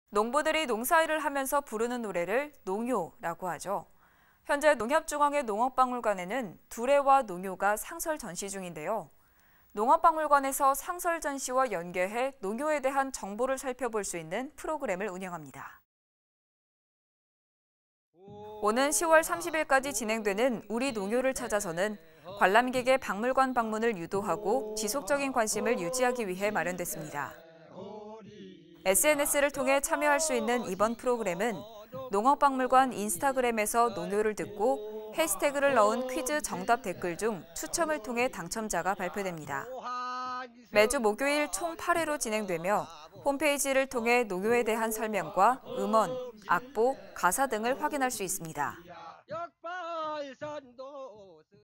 농부들이 농사일을 하면서 부르는 노래를 농요라고 하죠. 현재 농협중앙회 농업박물관에는 두레와 농요가 상설 전시 중인데요. 농업박물관에서 상설 전시와 연계해 농요에 대한 정보를 살펴볼 수 있는 프로그램을 운영합니다. 오는 10월 30일까지 진행되는 우리 농요를 찾아서는 관람객의 박물관 방문을 유도하고 지속적인 관심을 유지하기 위해 마련됐습니다. SNS를 통해 참여할 수 있는 이번 프로그램은 농업박물관 인스타그램에서 농요를 듣고 해시태그를 넣은 퀴즈 정답 댓글 중 추첨을 통해 당첨자가 발표됩니다. 매주 목요일 총 8회로 진행되며 홈페이지를 통해 농요에 대한 설명과 음원, 악보, 가사 등을 확인할 수 있습니다.